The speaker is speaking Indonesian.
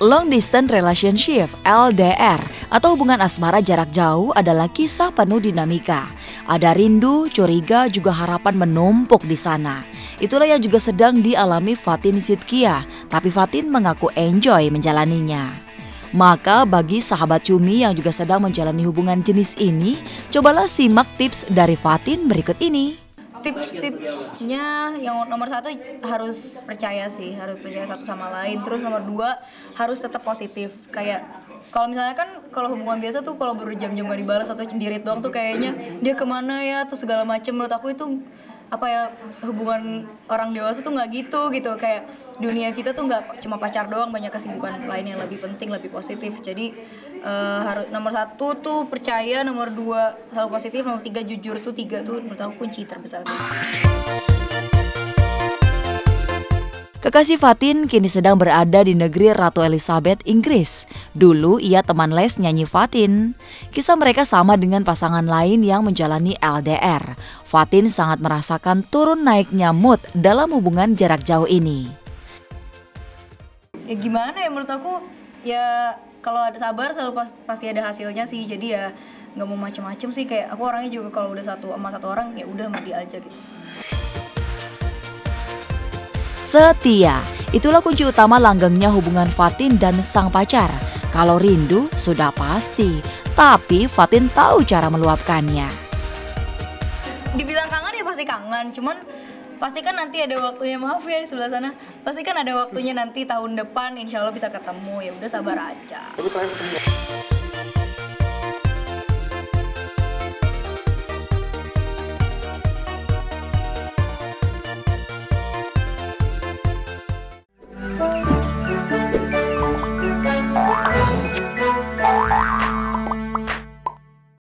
Long Distance Relationship (LDR) atau hubungan asmara jarak jauh adalah kisah penuh dinamika. Ada rindu, curiga, juga harapan menumpuk di sana. Itulah yang juga sedang dialami Fatin Shidqia, tapi Fatin mengaku enjoy menjalaninya. Maka bagi sahabat Cumi yang juga sedang menjalani hubungan jenis ini, cobalah simak tips dari Fatin berikut ini. Tips-tipsnya yang nomor satu harus percaya sih, harus percaya satu sama lain. Terus nomor dua harus tetap positif. Kayak kalau misalnya kan kalau hubungan biasa tuh kalau berjam-jam gak dibalas atau cendirit doang tuh kayaknya dia kemana ya tuh segala macem. Menurut aku itu apa ya, hubungan orang dewasa tuh nggak gitu kayak dunia kita tuh nggak cuma pacar doang, banyak kesibukan lain yang lebih penting, lebih positif. Jadi harus nomor satu tuh percaya, nomor dua selalu positif, nomor tiga jujur. Tuh tiga tuh menurut aku kunci terbesar sih. Kekasih Fatin kini sedang berada di negeri Ratu Elizabeth, Inggris. Dulu ia teman les nyanyi Fatin. Kisah mereka sama dengan pasangan lain yang menjalani LDR. Fatin sangat merasakan turun naiknya mood dalam hubungan jarak jauh ini. Ya gimana ya, menurut aku ya kalau ada sabar selalu pasti ada hasilnya sih. Jadi ya nggak mau macem-macem sih, kayak aku orangnya juga kalau udah satu orang ya udah sama dia aja gitu. Setia, itulah kunci utama langgengnya hubungan Fatin dan sang pacar. Kalau rindu sudah pasti, tapi Fatin tahu cara meluapkannya. Dibilang kangen ya pasti kangen, cuman pasti kan nanti ada waktunya, maaf ya di sebelah sana. Pasti kan ada waktunya nanti tahun depan, insya Allah bisa ketemu, ya udah sabar aja.